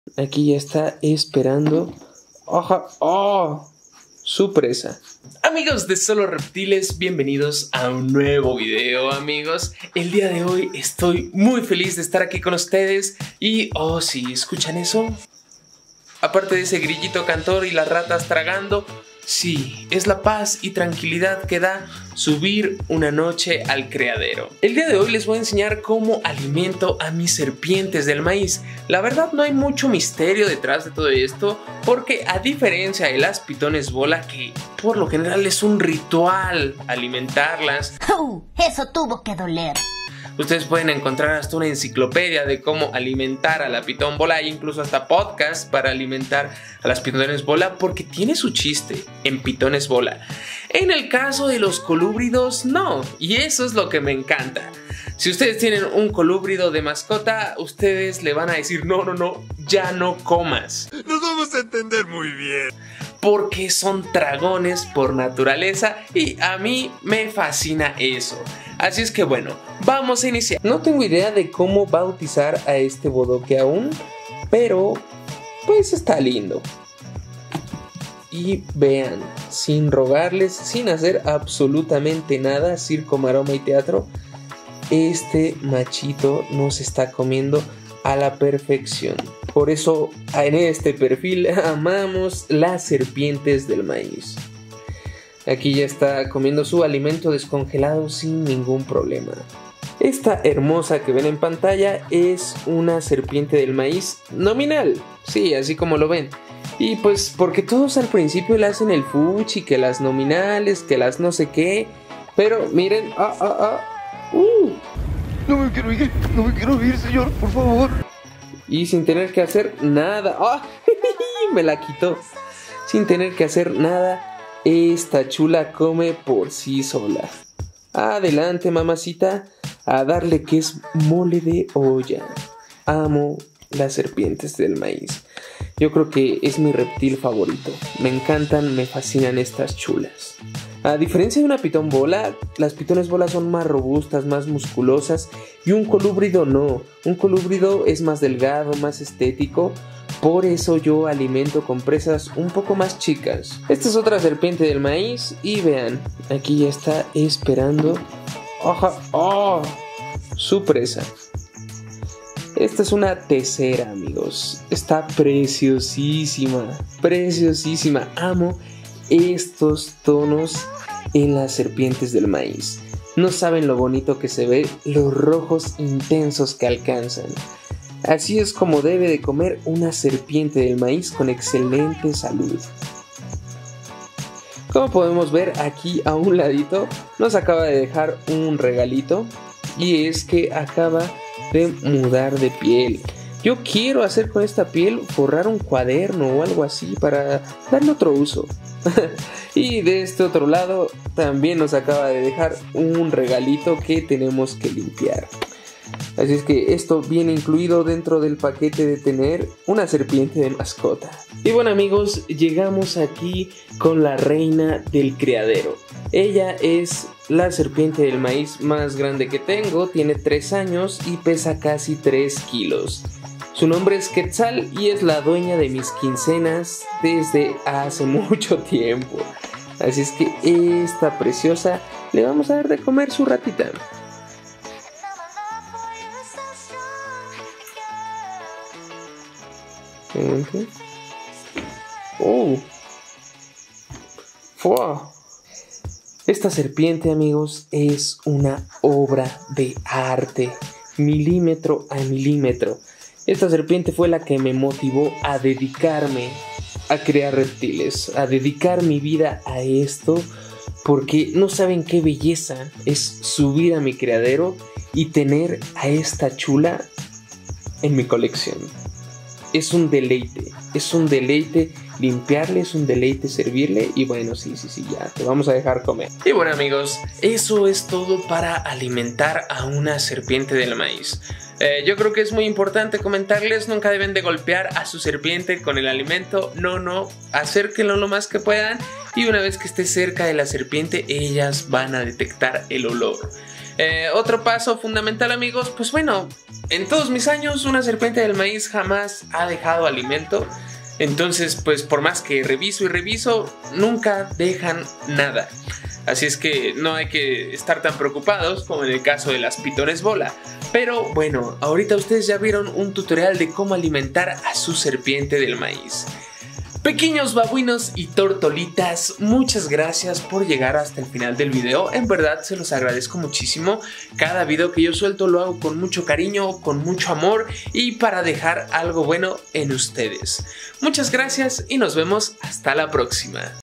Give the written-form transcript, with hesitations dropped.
Aquí ya está esperando. ¡Oja! ¡Oh! Su presa. Amigos de Solo Reptiles, bienvenidos a un nuevo video, amigos. El día de hoy estoy muy feliz de estar aquí con ustedes. Y, oh sí, ¿escuchan eso? Aparte de ese grillito cantor y las ratas tragando, sí, es la paz y tranquilidad que da subir una noche al criadero. El día de hoy les voy a enseñar cómo alimento a mis serpientes del maíz. La verdad no hay mucho misterio detrás de todo esto, porque a diferencia de las pitones bola, que por lo general es un ritual alimentarlas, eso tuvo que doler. Ustedes pueden encontrar hasta una enciclopedia de cómo alimentar a la pitón bola e incluso hasta podcast para alimentar a las pitones bola, porque tiene su chiste en pitones bola. En el caso de los colúbridos, no, y eso es lo que me encanta. Si ustedes tienen un colúbrido de mascota, ustedes le van a decir no, ya no comas. Nos vamos a entender muy bien. Porque son dragones por naturaleza y a mí me fascina eso. Así es que bueno, vamos a iniciar. No tengo idea de cómo bautizar a este bodoque aún, pero pues está lindo. Y vean, sin rogarles, sin hacer absolutamente nada, circo, maroma y teatro, este machito nos está comiendo a la perfección. Por eso en este perfil amamos las serpientes del maíz. Aquí ya está comiendo su alimento descongelado sin ningún problema. Esta hermosa que ven en pantalla es una serpiente del maíz nominal. Sí, así como lo ven. Y pues porque todos al principio le hacen el fuchi, que las nominales, que las no sé qué. Pero miren, No me quiero ir, señor, por favor. Y sin tener que hacer nada. ¡Oh! Me la quitó. Sin tener que hacer nada, esta chula come por sí sola. Adelante, mamacita, a darle que es mole de olla. Amo las serpientes del maíz. Yo creo que es mi reptil favorito. Me encantan, me fascinan estas chulas. A diferencia de una pitón bola, las pitones bola son más robustas, más musculosas, y un colúbrido no. Un colúbrido es más delgado, más estético. Por eso yo alimento con presas un poco más chicas. Esta es otra serpiente del maíz y vean, aquí ya está esperando. ¡Oja! ¡Oh! Su presa. Esta es una tesera, amigos. Está preciosísima, preciosísima. Amo estos tonos en las serpientes del maíz. No saben lo bonito que se ve, los rojos intensos que alcanzan. Así es como debe de comer una serpiente del maíz con excelente salud. Como podemos ver aquí a un ladito nos acaba de dejar un regalito, y es que acaba de mudar de piel. Yo quiero hacer con esta piel, forrar un cuaderno o algo así para darle otro uso. Y de este otro lado también nos acaba de dejar un regalito que tenemos que limpiar. Así es que esto viene incluido dentro del paquete de tener una serpiente de mascota. Y bueno, amigos, llegamos aquí con la reina del criadero. Ella es la serpiente del maíz más grande que tengo, tiene 3 años y pesa casi 3 kilos. Su nombre es Quetzal y es la dueña de mis quincenas desde hace mucho tiempo. Así es que esta preciosa le vamos a dar de comer su ratita. Oh. Fua. Esta serpiente, amigos, es una obra de arte, milímetro a milímetro. Esta serpiente fue la que me motivó a dedicarme a crear reptiles, a dedicar mi vida a esto, porque no saben qué belleza es subir a mi criadero y tener a esta chula en mi colección. Es un deleite limpiarle, es un deleite servirle. Y bueno, sí, ya te vamos a dejar comer. Y bueno, amigos, eso es todo para alimentar a una serpiente del maíz. Yo creo que es muy importante comentarles: nunca deben de golpear a su serpiente con el alimento. No, acérquenlo lo más que puedan, y una vez que esté cerca de la serpiente, ellas van a detectar el olor. Otro paso fundamental, amigos, pues bueno, en todos mis años una serpiente del maíz jamás ha dejado alimento. Entonces, pues por más que reviso y reviso, nunca dejan nada. Así es que no hay que estar tan preocupados como en el caso de las pitones bola. Pero bueno, ahorita ustedes ya vieron un tutorial de cómo alimentar a su serpiente del maíz. Pequeños babuinos y tortolitas, muchas gracias por llegar hasta el final del video. En verdad se los agradezco muchísimo. Cada video que yo suelto lo hago con mucho cariño, con mucho amor y para dejar algo bueno en ustedes. Muchas gracias y nos vemos hasta la próxima.